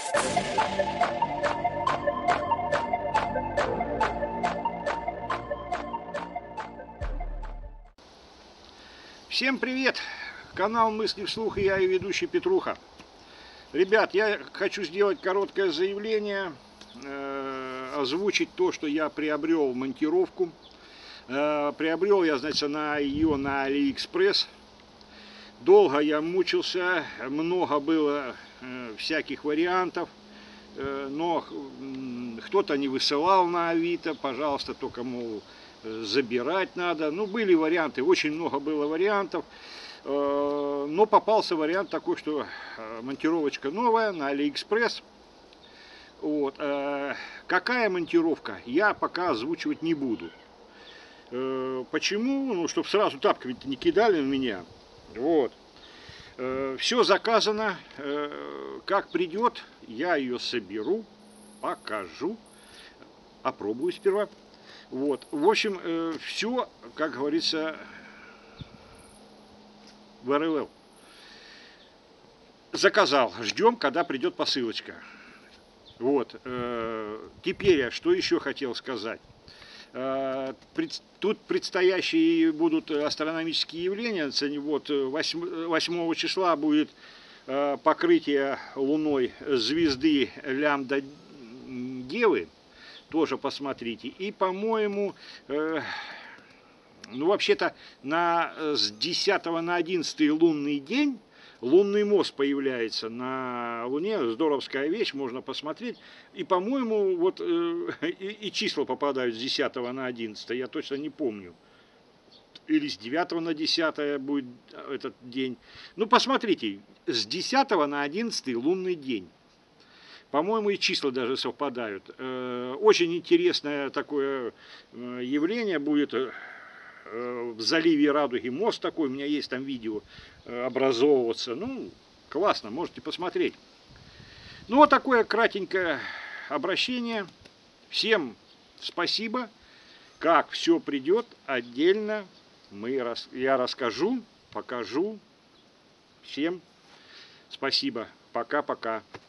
Всем привет! Канал Мысли вслух и я, и ведущий Петруха. Ребят, я хочу сделать короткое заявление, озвучить то, что я приобрел монтировку. Приобрел я, значит, ее на Алиэкспресс. Долго я мучился, много было всяких вариантов, но кто-то не высылал на Авито, пожалуйста, только, мол, забирать надо. Ну, были варианты, очень много было вариантов, но попался вариант такой, что монтировочка новая на Алиэкспресс. Вот. Какая монтировка, я пока озвучивать не буду. Почему? Ну, чтобы сразу тапками не кидали на меня. Вот. Все заказано. Как придет, я ее соберу, покажу, опробую сперва. Вот. В общем, все, как говорится, в РЛЛ. Заказал. Ждем, когда придет посылочка. Вот. Теперь, что еще хотел сказать. Тут предстоящие будут астрономические явления. Вот 8 числа будет покрытие Луной звезды Лямда Девы. Тоже посмотрите. И, по-моему, ну, вообще-то, с 10 на 11 лунный день лунный мост появляется на Луне. Здоровская вещь, можно посмотреть. И, по-моему, вот и числа попадают с 10 на 11, я точно не помню. Или с 9 на 10 будет этот день. Ну, посмотрите, с 10 на 11 лунный день. По-моему, и числа даже совпадают. Очень интересное такое явление будет в заливе Радуги. Мост такой, у меня есть там видео, образовываться. Ну, классно, можете посмотреть. Ну, вот такое кратенькое обращение. Всем спасибо. Как все придет, отдельно я расскажу, покажу. Всем спасибо. Пока-пока.